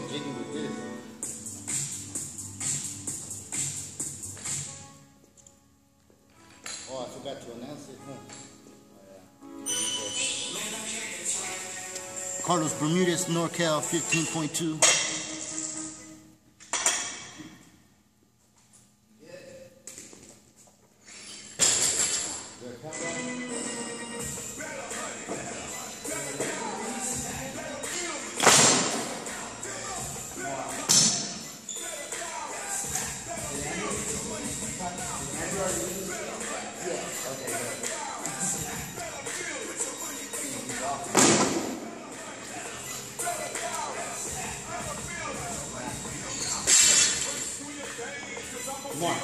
jigging with this. Oh, I forgot to announce it, huh? Oh, yeah. Carlos Bermudez, NorCal 15.2. Come on.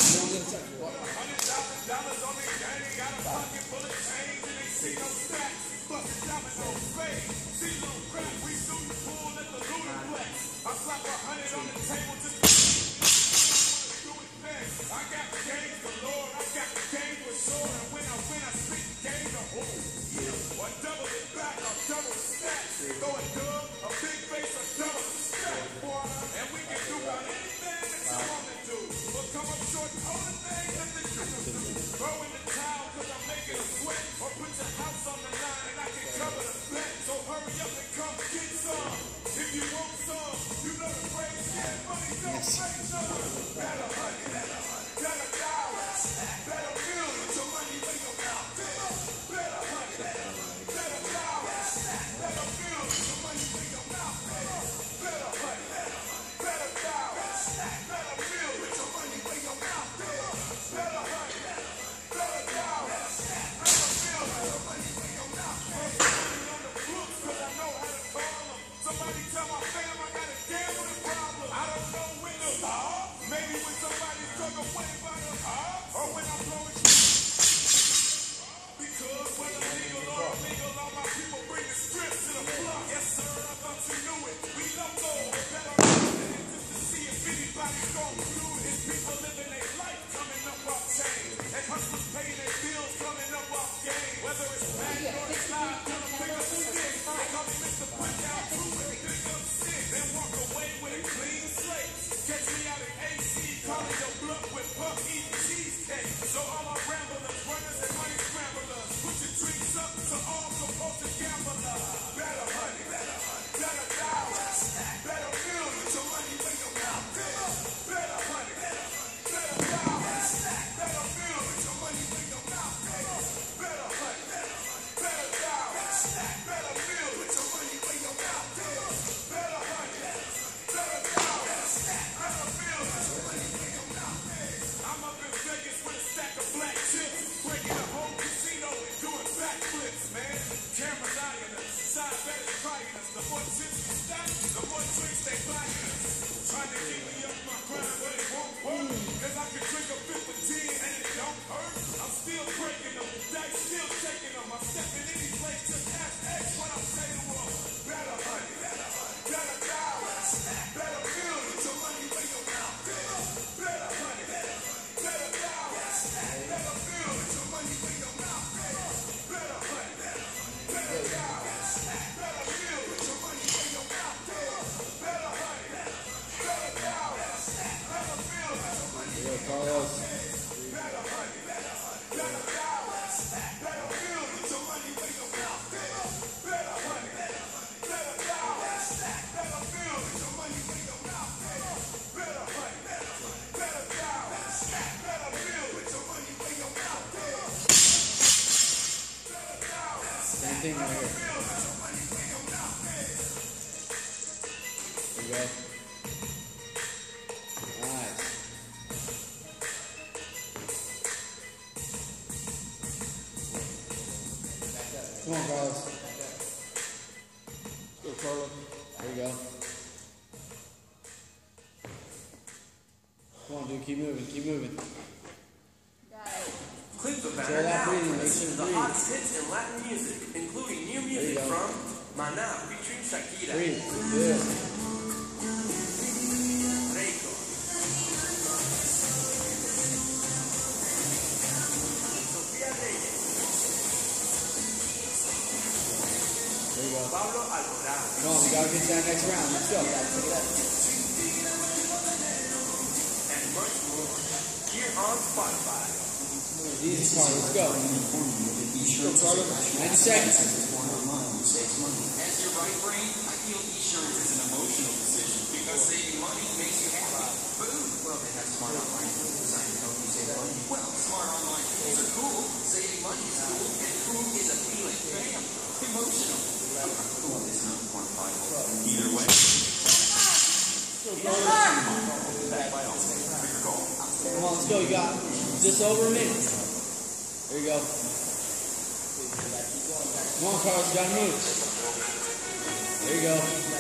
Thing right here. There you go. Nice. Come on, Carlos. Go, Carlos. There you go. Come on, dude. Keep moving. Keep moving. Click the banner now to listen to the hottest hits in Latin music, including new music from Maná featuring Shakira. Breathe. Reiko. Sofía Reyes. There you go. Pablo Alborán. Come on, we gotta get to that next round. Let's go. And much more here on Spotify. Easy part. Let's go. 90 seconds. As your right brain, I feel insurance is an emotional decision because saving money makes you happy. Boom! Well, they have smart online tools designed to help you save money. Well, smart online tools are cool. Saving money is cool, and cool is a feeling. Bam! Emotional. Cool is not quantifiable. Either way. Come on, let's go. You got just over a minute. There you go. Come on, Carlos. You gotta move. There you go.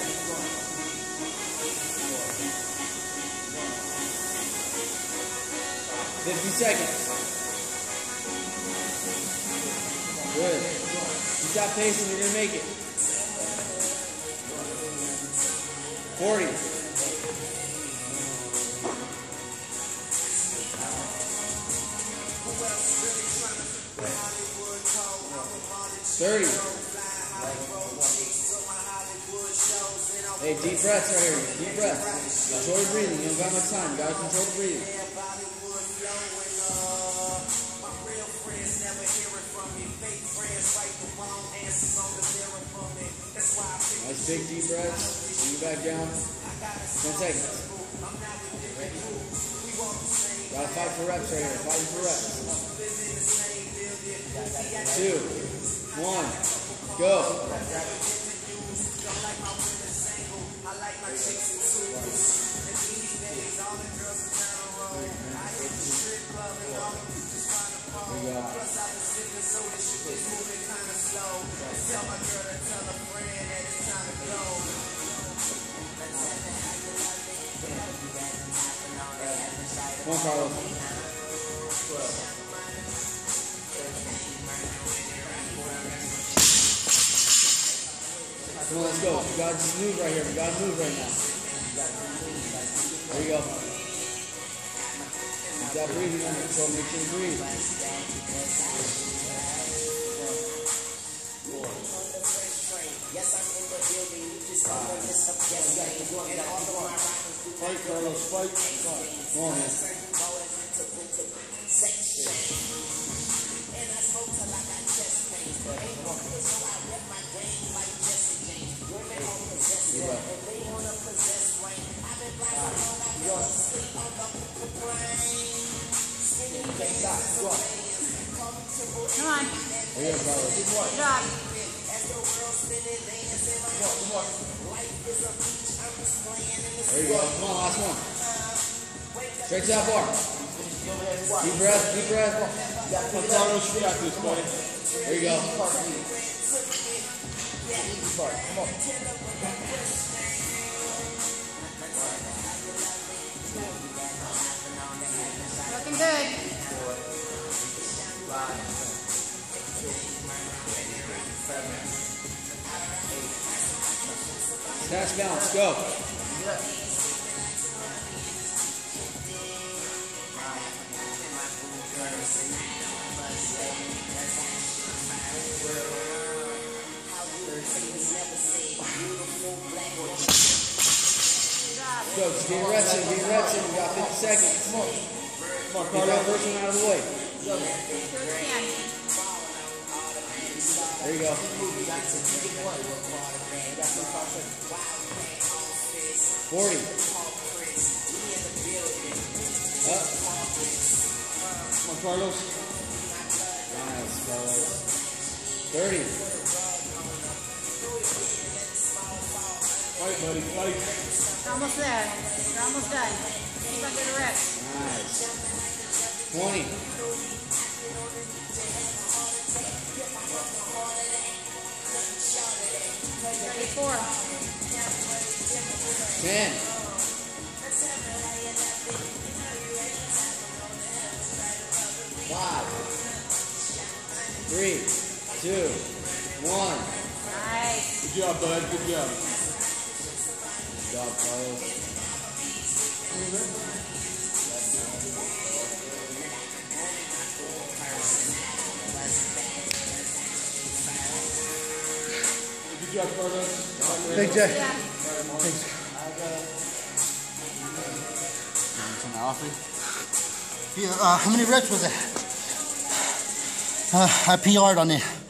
$50 seconds. Good. Keep that pace and you're gonna make it. 40. 30. Hey, deep breaths right here. Deep breaths. Control your breathing. You don't got much time. You gotta control the breathing. Nice big deep breaths. Bring you back down. 10 seconds. Gotta fight for reps right here. Fighting for reps. 2, 1, go. There you go. Come on, Carlos. Come on, let's go. You gotta just move right here. We gotta move right now. There you go. You got breathing under control. Make sure you breathe. Fight, Carlos, fight. Come on, man. Come on. There you go, Carlos. Good job. There you go. Come on, last one. Straight to that bar. Deep breath, deep breath. Carlos, you got this, buddy. There you go. Come on. Looking good. Snatch balance, go. Go, just get your reps in, get your reps in. We got 50 seconds. Come on, get that first one out of the way. There you go. 40. Up. Come on, Carlos. Nice, Carlos. 30. Fight, buddy, fight. You're almost there. You're almost done. Keep up the reps. Nice. 20. 34. 10. 5. 3, 2, 1. Nice. Good job, bud. Good job. Good job, Carlos. Good Thanks, Jay. Yeah. Thanks. Yeah, how many reps was that? I PR'd on it.